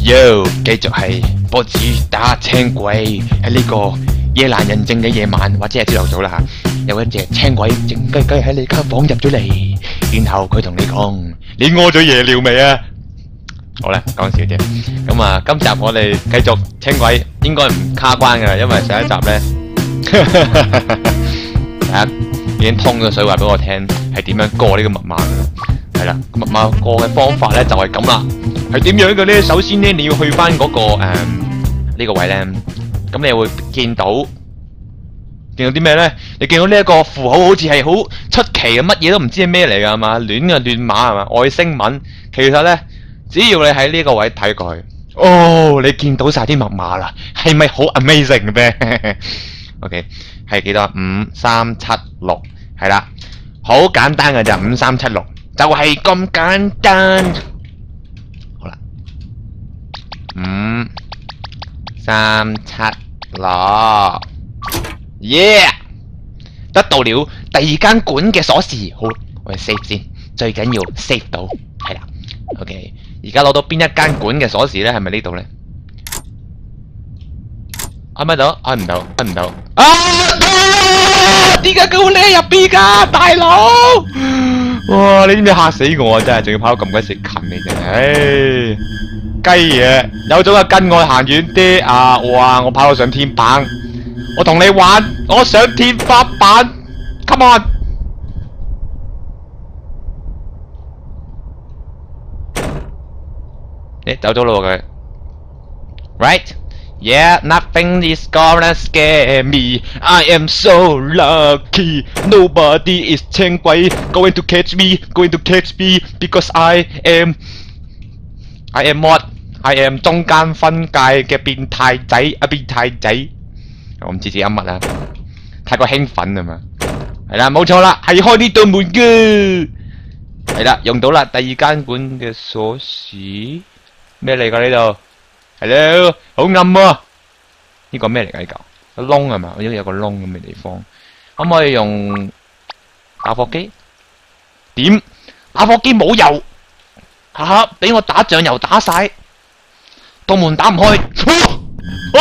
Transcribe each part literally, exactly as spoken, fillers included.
Yo， 繼續係波子打青鬼喺呢個夜闌人靜嘅夜晚，或者係朝頭早啦吓，有一隻青鬼靜雞雞喺你間房入咗嚟，然後佢同你講：你屙咗夜尿未啊？好啦，講笑啫。咁啊，今集我哋繼續青鬼，應該唔卡關噶，因為上一集咧，大家已經通咗水話俾我聽，係點樣過呢個密碼噶。係啦，密碼過嘅方法咧就係咁啦。係點樣嘅咧？首先咧，你要去翻嗰、那個誒呢、嗯這個位咧，咁你會見到見到啲咩咧？你見到呢一個符號好似係好出奇嘅，乜嘢都唔知係咩嚟噶係嘛？亂嘅亂碼係嘛？外星文，其實咧，只要你喺呢個位睇過去，哦，你見到晒啲密碼啦，係咪好 amazing 嘅咩？OK， 係幾多？五三七六，係啦，好簡單嘅咋，五三七六就係咁簡單。五三七六，耶！得到了第二間館嘅鎖匙，好，我哋 save 先，最緊要 save 到，係啦 ，OK。而家攞到邊一間館嘅鎖匙咧？係咪呢度咧？開唔到？開唔到？開唔到？啊！點解佢會匿入邊噶，大佬？哇！你知唔知嚇死我啊？真係，仲要跑到咁鬼死近嚟嘅，唉！雞嘢，有種啊跟我行遠啲啊！哇，我跑到上天板，我同你玩，我上天花板 ，come on！ 誒，走咗咯佢 ，right？ Yeah, nothing is gonna scare me. I am so lucky. Nobody is 青鬼 going to catch me, going to catch me because I am, I am what? I am 中間分界嘅變態仔啊！變態仔，我唔知自己噏乜啦，太過興奮啊嘛。係啦，冇錯啦，係開呢道門嘅。係啦，用到啦，第二間館嘅鎖匙咩嚟㗎呢度？Hello， 好暗喎！呢個咩嚟㗎？呢嚿個窿係嘛？好似有個窿咁嘅地方，可唔可以用打火機？點？打火機冇油，哈哈！俾我打醬油打晒，道門打唔開。哦！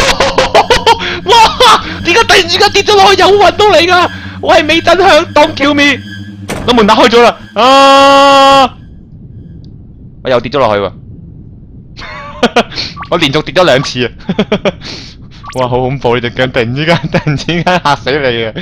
哇！點解突然之間跌咗落去有運到嚟㗎？我係美珍香當橋面，道門打開咗啦！啊！我又跌咗落去喎。我連續跌咗兩次啊！哇，好恐怖！你隻腳突然之間，突然之間嚇死你啊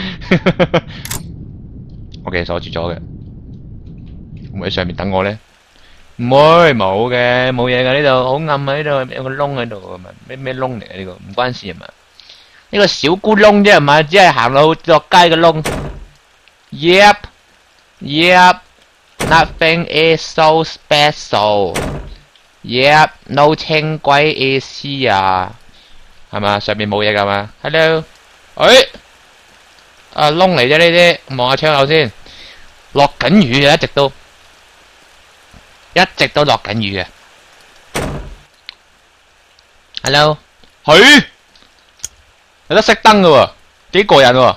！OK， 鎖住咗嘅，會唔會喺上面等我咧？唔會，冇嘅，冇嘢㗎呢度，好暗啊！呢度有個窿喺度啊嘛，咩咩窿嚟啊？呢個唔關事啊嘛，呢個小咕窿啫係嘛，只係行路落街嘅窿。Yep, yep, nothing is so special. Yep, no 青鬼 is here， 係嘛？上面冇嘢㗎嘛 ？Hello， 誒，啊窿嚟啫呢啲，望下窗口先。落緊雨嘅，一直都，一直都落緊雨嘅。Hello， 許，有得熄燈㗎喎，幾過癮喎。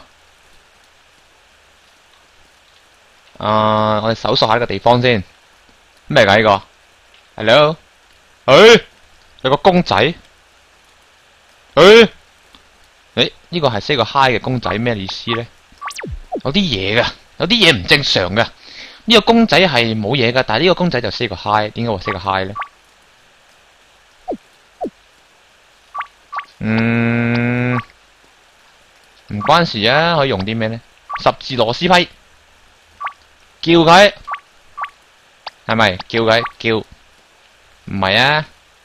啊，我哋搜索下呢個地方先。咩嚟㗎呢個 ？Hello。誒，有個公仔，誒，誒，呢個係 say 個 hi 嘅公仔，咩意思咧？有啲嘢噶，有啲嘢唔正常噶。呢個公仔係冇嘢噶，但係呢個公仔就 say 個 hi， 點解會 say 個 hi 咧？嗯，唔關事啊，可以用啲咩咧？十字螺絲批，叫佢，係咪？叫佢，叫。唔係啊！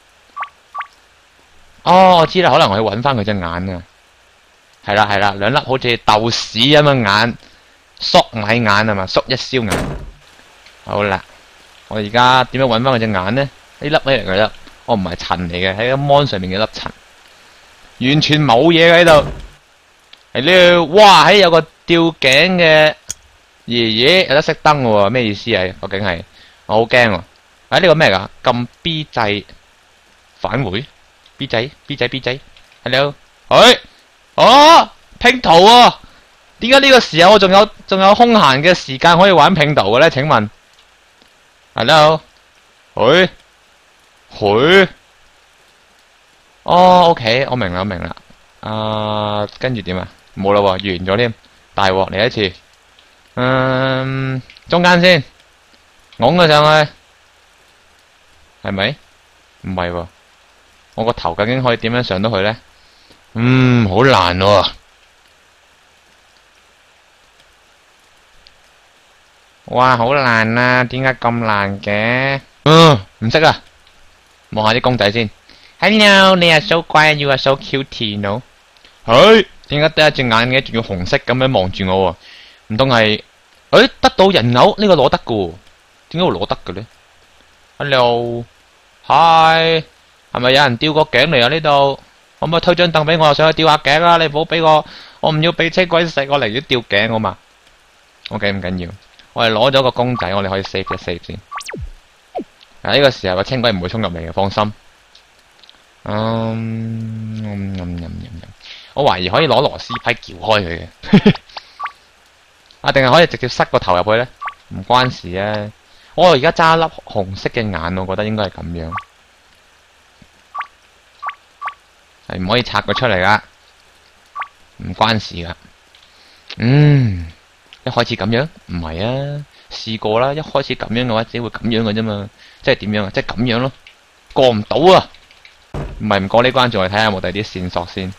哦，我知啦，可能我要揾翻佢隻眼啊！係啦係啦，兩粒好似豆豉咁嘅眼，粟米眼係嘛？粟一燒眼。好啦，我而家點樣揾翻佢隻眼呢？呢粒咩嚟嘅粒？我唔係塵嚟嘅，喺個 mon 上面嘅粒塵，完全冇嘢喺度。係呢？哇！喺有個吊頸嘅爺爺有得熄燈喎，咩意思啊？究竟係我好驚喎！哎，呢個咩㗎？撳 B 掣返回 B 仔 B 仔 B 仔 ，Hello， 哎，哦，拼圖喎，點解呢個時候我仲有仲有空閒嘅時間可以玩拼圖嘅咧？請問 ，Hello， 哎，佢哦，OK，我明啦，我明啦。啊，跟住點啊？冇啦喎，完咗添。大鑊嚟一次。嗯，中間先，拱佢上去，係咪？唔係喎，我個頭究竟可以點樣上到去咧？嗯，好難喎。哇，好難啊！點解咁難嘅？嗯，唔識啊。望下啲公仔先。Hello，你係 so 乖 ，you are so cute，no？係，點解得一隻眼嘅，仲要紅色咁樣望住我喎？唔通係？誒，得到人偶呢個攞得嘅喎？點解會攞得嘅咧 ？Hello，Hi，係咪有人吊個頸嚟啊？呢度可唔可以推張凳俾我上去吊下頸啊？你唔好俾我，我唔要俾車鬼食，我寧願吊頸好嘛 ？OK，唔緊要，我哋攞咗個公仔，我哋可以 save 一 save 先。啊，呢個時候個青鬼唔會衝入嚟嘅，放心。嗯，嗯嗯嗯嗯我懷疑可以攞螺絲批撬開佢嘅。啊，定係可以直接塞個頭入去咧？唔關事啊！我而家揸粒紅色嘅眼，我覺得應該係咁樣，係唔可以拆佢出嚟噶，唔關事噶。嗯，一開始咁樣，唔係啊，試過啦。一開始咁樣嘅話，只會咁樣嘅啫嘛。即係點樣啊？即係咁樣咯，過唔到啊！唔係唔過呢關，仲係睇下有冇第啲線索先。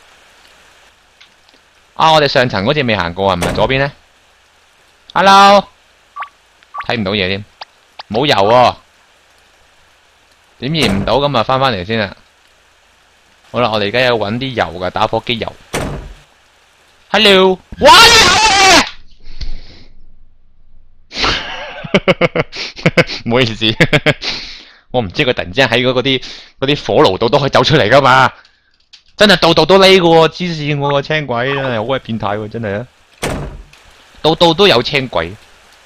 啊，我哋上層好似未行過，係咪左邊咧？Hello， 睇唔到嘢添，冇油喎，點燃唔到咁啊，翻返嚟先啦。好啦，我哋而家要揾啲油噶，打火機油。Hello， 哇！唔好意思，我唔知佢突然之間喺嗰啲嗰啲火爐度都可以走出嚟噶嘛，真係度度都匿噶喎，黐線喎個青鬼真係好鬼變態喎，真係啊！度度都有青鬼，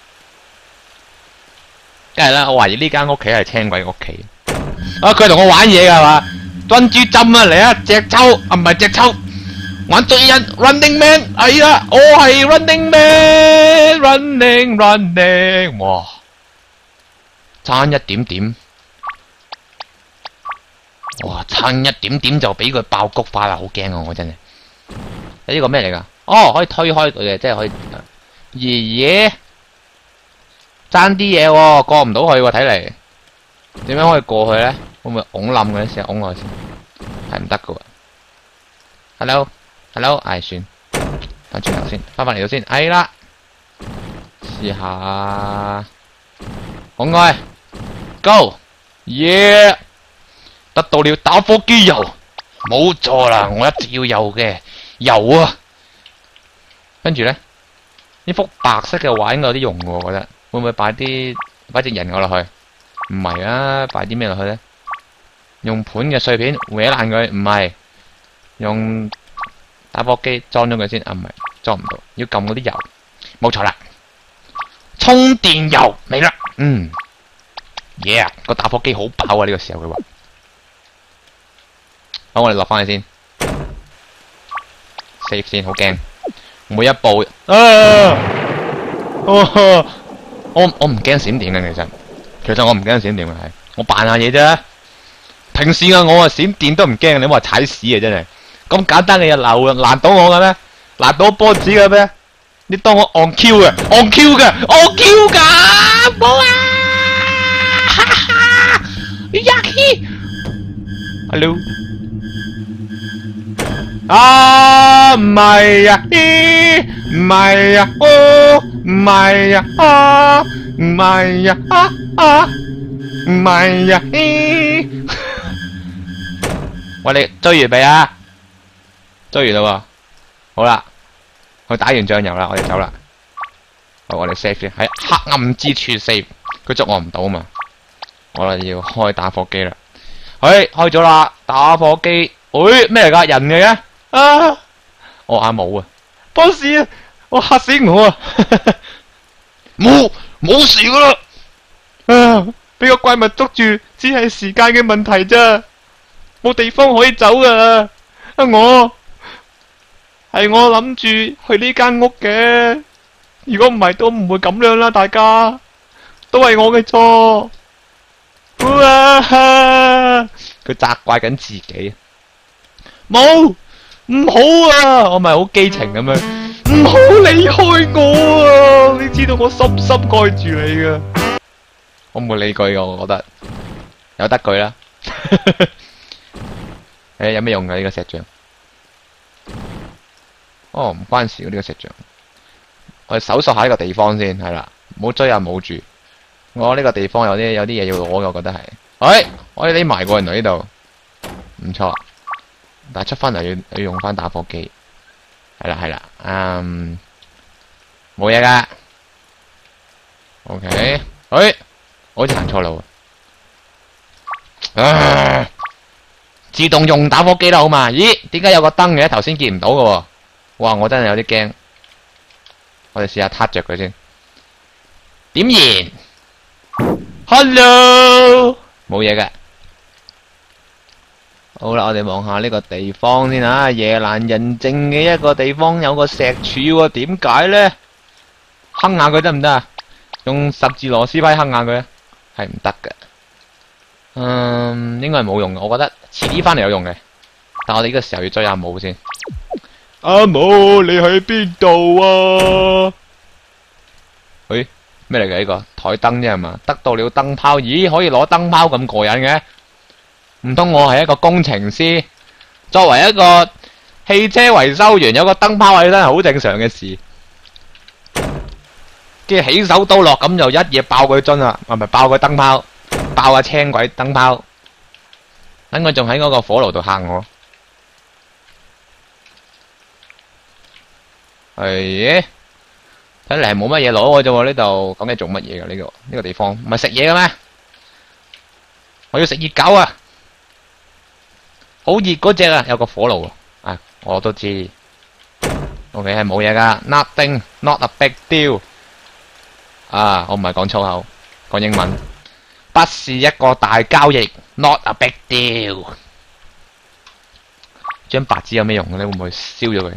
梗係啦！我懷疑呢間屋企係青鬼屋企。啊，佢同我玩嘢㗎係嘛？珍珠針啊嚟啊！隻抽啊唔係隻抽，玩追人 Running Man 係啦，我係 Running Man，Running Running， 哇！差一點點，哇！差一點點就俾佢爆菊花啦，好驚啊！我真係。呢個咩嚟㗎？哦，可以推開佢嘅，即係可以。爺爺，爭啲嘢喎，過唔到去喎，睇嚟。點樣可以過去咧？會唔會拱冧嘅？試下拱落去先，係唔得嘅喎。Hello，Hello， 唉，算，翻轉頭先，翻返嚟度先，係啦。試下拱開 ，Go， 耶！得到了打火機油，冇錯啦，我一直要有嘅油啊。跟住咧。呢幅白色嘅畫應該有啲用喎，我覺得會唔會擺啲擺隻人偶落去？唔係啊，擺啲咩落去咧？用盤嘅碎片搲爛佢，唔係用打火機裝咗佢先啊？唔係裝唔到，要撳嗰啲油，冇錯啦，充電油嚟啦，嗯，耶！個打火機好飽啊！呢個時候佢話，好，我哋落翻去先 ，save 先，好驚。每一步啊！哦、我我唔驚閃電嘅，其實其實我唔驚閃電嘅，係我扮下嘢啫。平時啊，我啊閃電都唔驚，你話踩屎啊真係咁簡單嘅嘢難難到我嘅咩？難到波子嘅咩？你當我 on Q 嘅 on Q 嘅 on Q 噶冇啊！哈哈，Yaki，Hello。啊，唔係呀，咦，唔係呀，哦，唔係呀，啊，唔係呀，啊啊，唔係呀，咦，喂，你追完未啊？追完啦喎，好啦，我打完醬油啦，我哋走啦。好，我哋 save 先，喺黑暗之處 save，佢捉我唔到嘛，我哋要開打火機啦。誒，開咗啦，打火機，誒，咩嚟㗎？人嚟嘅？啊！我眼冇啊 ，boss 啊，我嚇死我啊！冇冇事噶啦，啊！俾個怪物捉住，只係時間嘅問題咋，冇地方可以走噶。啊！我係我諗住去呢間屋嘅，如果唔係都唔會咁樣啦，大家都係我嘅錯。哇！佢責怪緊自己。 冇，唔好啊！我咪好基情咁樣，唔好離開我啊！你知道我深深愛住你噶。我冇理佢噶，我覺得有得佢啦。誒，有咩用噶呢個石像？哦，唔關事嘅呢個石像。我哋搜索下呢個地方先，係啦，唔好追啊，冇住。我呢個地方有啲有啲嘢要攞嘅，我覺得係。喂，我哋匿埋過人嚟呢度，唔錯。但係出翻嚟要要用翻打火機。係啦係啦，嗯，冇嘢噶。OK，喂，我好似行錯路啊！自動用打火機啦，好嘛？咦，點解有個燈嘅？頭先見唔到嘅喎。哇，我真係有啲驚。我哋試下撻着佢先。點燃 ，Hello，冇嘢嘅。好啦，我哋望下呢個地方先啊，夜闌人靜嘅一個地方，有個石柱喎，點解咧？坑下佢得唔得啊？用十字螺絲批坑下佢，係唔得嘅。嗯，應該係冇用嘅，我覺得遲啲翻嚟有用嘅。但我哋呢個時候要追阿武先。阿武，你喺邊度啊？喂，咩嚟嘅呢個？台燈啫係嘛？得到了燈泡，咦，可以攞燈泡咁過癮嘅？唔通我係一個工程師？作為一個汽車維修員，有個燈泡喺身係好正常嘅事。跟住起手刀落咁就一嘢爆佢樽啦，係咪爆個燈泡？爆下青鬼燈泡，等佢仲喺嗰個火爐度嚇我。係，睇嚟係冇乜嘢攞嘅啫喎，呢度講緊做乜嘢㗎？呢個呢個地方唔係食嘢嘅咩？我要食熱狗啊！好熱嗰隻啊，有個火爐啊，我都知。OK 係冇嘢噶 ，nothing not a big deal。啊，我唔係講粗口，講英文。不是一個大交易 ，not a big deal。張白紙有咩用嘅咧？會唔會燒咗佢？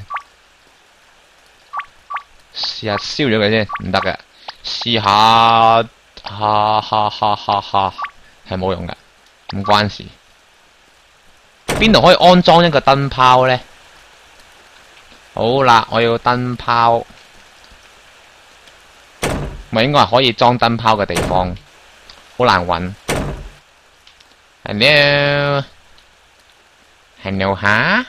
試下燒咗佢先，唔得嘅。試下，哈哈哈哈哈，係冇用嘅，唔關事。邊度可以安裝一個燈泡咧？好啦，我要燈泡，咪應該係可以裝燈泡嘅地方。好難揾。Hello，Hello 吓？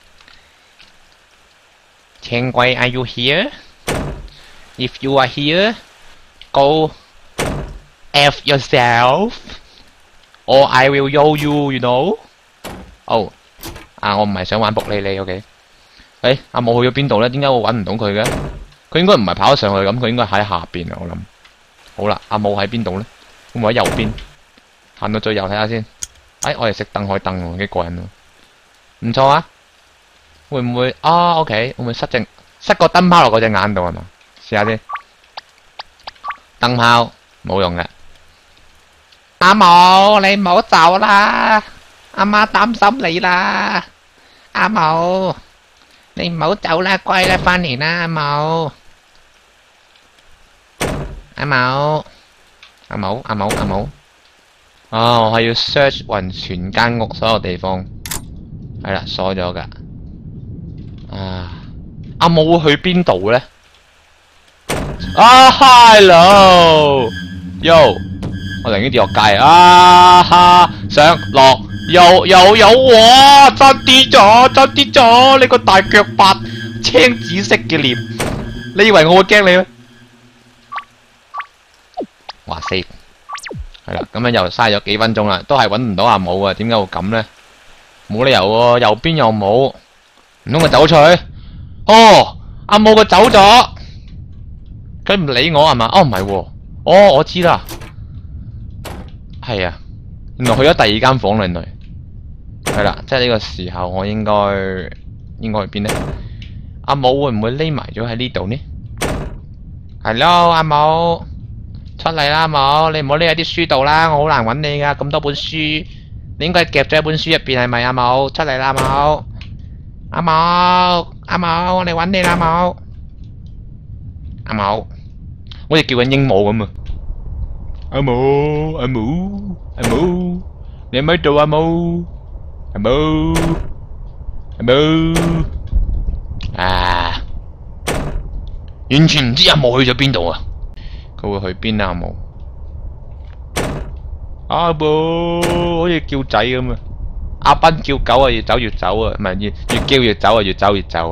青龜 ，Are you here？ If you are here, go F yourself, or I will yo you, you know？ 哦，啊，我唔係想玩卜哩哩 ，OK？ 誒，阿武去咗邊度咧？點解我揾唔到佢嘅？佢應該唔係跑咗上去咁，佢應該喺下邊啊！我諗。好啦，阿武喺邊度咧？會唔會喺右邊？行到最右睇下先。哎，我哋熄燈開燈喎，幾過癮喎！唔錯啊！會唔會啊 ？OK， 會唔會塞隻塞個燈泡落嗰隻眼度係嘛？試下先。燈泡冇用嘅。阿武，你唔好走啦！阿媽擔心你啦！阿武，你唔好走啦，乖啦，翻嚟啦，阿武。阿武。阿冇阿冇阿冇，啊！我係要 search 匀全間屋所有地方，係啦，鎖咗噶。啊！阿冇去邊度咧？啊 ，hello，yo， 我寧願跌落街啊！哈，上落又又有哇，真啲咗，真啲咗！你個大腳八青紫色嘅臉，你以為我會驚你咩？哇死，係啦，咁樣又嘥咗幾分鐘啦，都係揾唔到阿武啊！點解會咁咧？冇理由喎，右邊又冇，唔通佢走出去？哦，阿武佢走咗，佢唔理我係嘛？哦唔係喎，哦我知啦，係啊，原來去咗第二間房嚟嚟，係啦，即係呢個時候我應該應該去邊咧？阿武會唔會匿埋咗喺呢度呢 ？Hello， 阿武。出嚟啦，阿武！你唔好匿喺啲書度啦，我好難揾你噶，咁多本書，你應該夾咗喺本書入邊係咪，阿武？出嚟啦，阿武！阿武，阿武，我嚟揾你啦，阿武！阿武，好似叫緊鸚鵡咁啊！阿武，阿武，阿武，你喺咪度，阿武？阿武， 冇啊！完全唔知阿毛去咗邊度啊！佢會去邊啊？阿毛？阿毛好似叫仔咁啊！阿斌叫狗啊，越走越走啊，唔係越越叫越走啊，越走越走。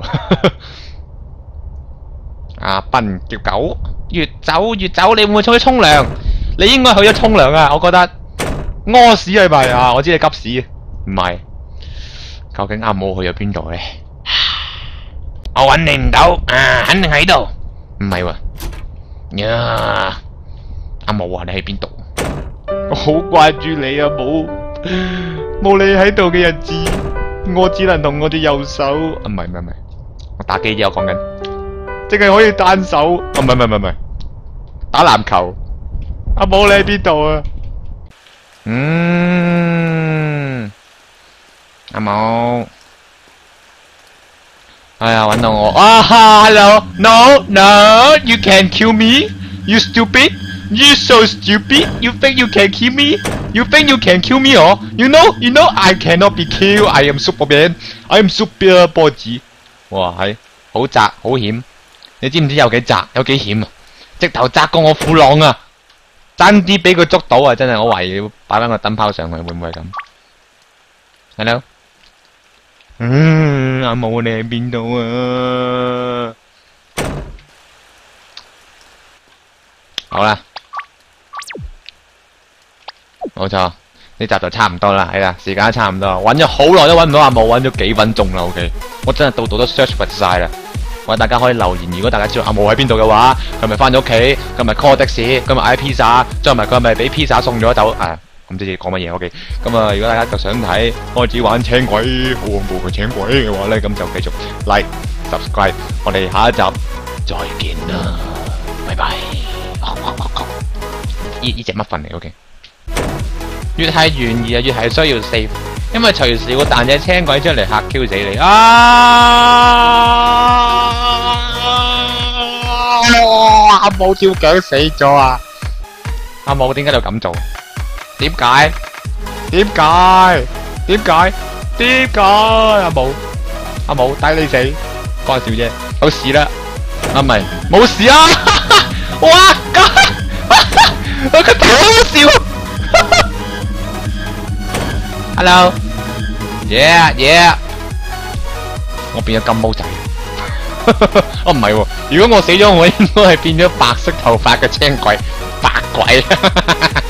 阿斌叫狗，越走越走，你會唔會出去沖涼？你應該去咗沖涼啊！我覺得屙屎係咪啊？我知你急屎，唔係。究竟阿毛去咗邊度咧？我揾你唔到，啊，肯定喺度。唔係喎，呀，阿毛啊，你喺邊度？我好掛住你啊，冇冇你喺度嘅日子，我只能同我隻右手，啊唔係唔係唔係，我打機啫，我講緊，淨係可以單手，啊唔係唔係唔係，打籃球。阿毛你喺邊度啊？嗯，阿毛。哎呀，揾到我啊哈 ！Hello, no, no, you can't kill me, you stupid, you so stupid. You think you can kill me? You think you can kill me? Oh, you know, you know, I cannot be killed. I am Superman. I am super body. 哇，係好窄，好險。你知唔知有幾窄？有幾險啊？直頭窄過我褲浪啊！爭啲俾佢捉到啊！真係，我懷疑要擺翻個燈泡上去，會唔會係咁 ？Hello。嗯，阿毛你喺邊度啊？好啦，冇錯，呢集就差唔多啦，係啦，時間差唔多，揾咗好耐都揾唔到阿毛，揾咗幾分鐘啦 ，OK， 我真係度度都 search 唔晒啦。我大家可以留言，如果大家知道阿毛喺邊度嘅話，佢咪翻咗屋企，佢咪 call 的士，佢咪嗌 pizza，再唔係佢咪俾 pizza 送咗走啊！唔知你講乜嘢 ，OK？ 咁啊，如果大家就想睇開始玩青鬼，好恐怖嘅青鬼嘅話咧，咁就繼續 like、subscribe， 我哋下一集再見啦，拜拜。呢呢隻乜份嚟 ？OK？ 越係懸疑啊，越係需要 save， 因為隨時會彈隻青鬼出嚟嚇 Q 死你啊！阿毛跳腳死咗啊！阿毛點解要咁做？點解？點解？點解？點解？阿毛，阿毛抵你死，講笑啫，有事啦，啊唔係，冇事啊！哇，佢佢太好笑 ！Hello，yeah yeah， 我變咗金毛仔，哦唔係喎，如果我死咗，我應該係變咗白色頭髮嘅青鬼，白鬼。